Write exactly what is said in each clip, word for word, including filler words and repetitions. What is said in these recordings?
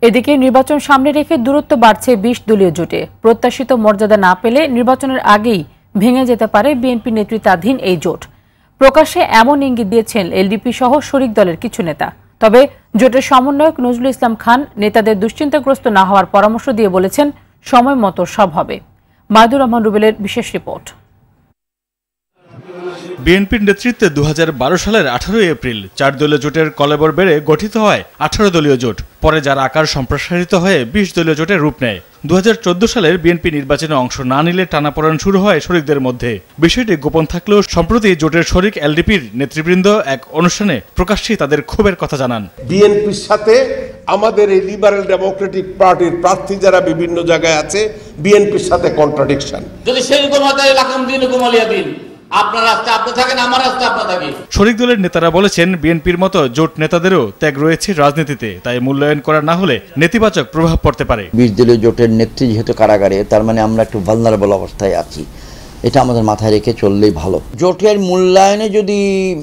এদিকে নির্বাচন সামনে রেখে দূরত্ব বাড়ছে বিশ দলীয় জোটে। প্রত্যাশিত মর্যাদা না পেলে নির্বাচনের আগেই ভেঙে যেতে পারে বিএনপি নেতৃত্বাধীন এই জোট। প্রকাশ্যে এমন ইঙ্গিত দিয়েছেন এলডিপি সহ শরিক দলের কিছু নেতা। তবে জোটের সমন্বয়ক নজরুল ইসলাম খান নেতাদের দুশ্চিন্তাগ্রস্ত না হওয়ার পরামর্শ দিয়ে বলেছেন, সময় মতো সব হবে। মাহদুর রহমান রুবেলের বিশেষ রিপোর্ট। বিএনপির নেতৃত্বে দু হাজার বারো সালের আঠারোই এপ্রিল চার দলীয় জোটের কলেবর বেড়ে গঠিত হয় আঠারো দলীয় জোট। পরে যার আকার সম্প্রসারিত হয়ে বিশ দলীয় জোটের রূপ নেয়। দু হাজার চোদ্দ সালের বিএনপি নির্বাচনে অংশ না নিলে টানাপোড়েন শুরু হয় শরিকদের মধ্যে। বিষয়টি গোপন থাকলেও সম্প্রতি জোটের শরিক এলডিপির নেতৃবৃন্দ এক অনুষ্ঠানে প্রকাশ্যে তাদের ক্ষোভের কথা জানান। বিএনপির সাথে আমাদের এই লিবারেল ডেমোক্রেটিক পার্টির প্রার্থী যারা বিভিন্ন জায়গায় আছে, বিএনপির সাথে কন্ট্রাডিকশন। যদি সেরকম হয় লাখাম দিন কুমালিয়া দিন, আপনার রাস্তা আপনি থাকেন, আমার রাস্তা আপনার থাকে। শরিক দলের নেতারা বলেছেন, বিএনপির মতো জোট নেতাদেরও ত্যাগ রয়েছে রাজনীতিতে, তাই মূল্যায়ন করা না হলে নেতিবাচক প্রভাব পড়তে পারে। বিশ দলীয় জোটের নেত্রী যেহেতু কারাগারে, তার মানে আমরা একটু ভালনারেবল অবস্থায় আছি। এটা আমাদের মাথায় রেখে চললেই ভালো। জোটের মূল্যায়নে যদি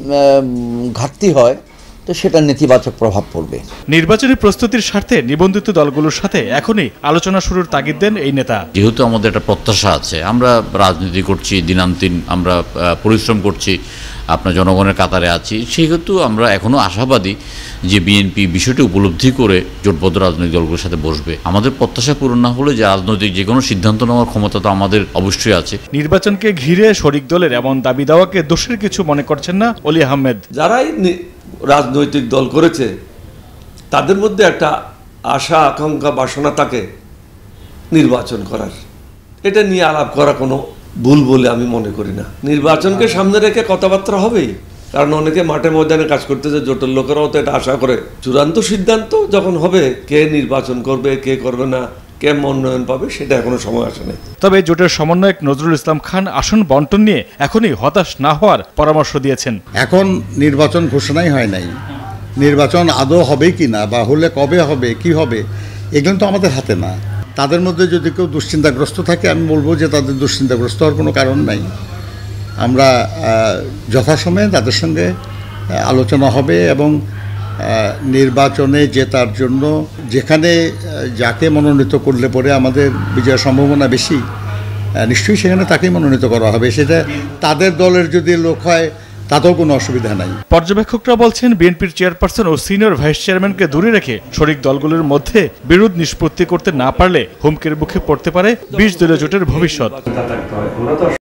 ঘাটতি হয় তো সেটা নেতিবাচক প্রভাব পড়বে। নির্বাচনী প্রস্তুতির স্বার্থে নিবন্ধিত দলগুলোর সাথে এখনই আলোচনা শুরুর তাগিদ দেন এই নেতা। যেহেতু আমাদের একটা প্রত্যাশা আছে, আমরা রাজনীতি করছি, দিনান্তিন আমরা পরিশ্রম করছি, আপনার জনগণের কাতারে আছি, সেহেতু আমরা এখনো আশাবাদী যে বিএনপি বিষয়টি উপলব্ধি করে জোটবদ্ধ রাজনৈতিক দলগুলোর সাথে বসবে। আমাদের প্রত্যাশা পূরণ না হলে যে রাজনৈতিক যে কোনো সিদ্ধান্ত নেওয়ার ক্ষমতা তো আমাদের অবশ্যই আছে। নির্বাচনকে ঘিরে শরিক দলের এমন দাবি দাওয়াকে দোষের কিছু মনে করছেন না অলি আহমেদ। যারাই রাজনৈতিক দল করেছে তাদের মধ্যে একটা আশা আকাঙ্ক্ষা বাসনা থাকে নির্বাচন করার। এটা নিয়ে আলাপ করা কোনো ভুল বলে আমি মনে করি না। নির্বাচনকে সামনে রেখে কথাবার্তা হবেই, কারণ অনেকে মাঠে ময়দানে কাজ করতেছে, জোটের লোকেরাও তো এটা আশা করে। চূড়ান্ত সিদ্ধান্ত যখন হবে, কে নির্বাচন করবে কে করবে না, কে মনোনয়ন পাবে, সেটা এখনো সময় আসে নাই। তবে জোটের সমন্বয়ক নজরুল ইসলাম খান আসন বন্টন নিয়ে এখনই হতাশ না হওয়ার পরামর্শ দিয়েছেন। এখন নির্বাচন ঘোষণাই হয় নাই, নির্বাচন আদৌ হবে কি না বা হলে কবে হবে কি হবে এগুলো তো আমাদের হাতে না। তাদের মধ্যে যদি কেউ দুশ্চিন্তাগ্রস্ত থাকে, আমি বলবো যে তাদের দুশ্চিন্তাগ্রস্ত হওয়ার কোনো কারণ নাই। আমরা যথাসময়ে তাদের সঙ্গে আলোচনা হবে এবং নির্বাচনে জেতার জন্য যেখানে যাকে মনোনীত করলে পরে আমাদের বিজয়ের সম্ভাবনা বেশি, নিশ্চয়ই সেখানে তাকেই মনোনীত করা হবে। সেটা তাদের দলের যদি লোক হয় তাতেও কোনো অসুবিধা নাই। পর্যবেক্ষকরা বলছেন, বিএনপির চেয়ারপারসন ও সিনিয়র ভাইস চেয়ারম্যানকে দূরে রেখে শরিক দলগুলোর মধ্যে বিরোধ নিষ্পত্তি করতে না পারলে হুমকির মুখে পড়তে পারে বিশ দলীয় জোটের ভবিষ্যৎ।